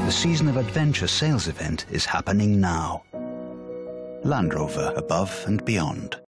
The Season of Adventure sales event is happening now. Land Rover, above and beyond.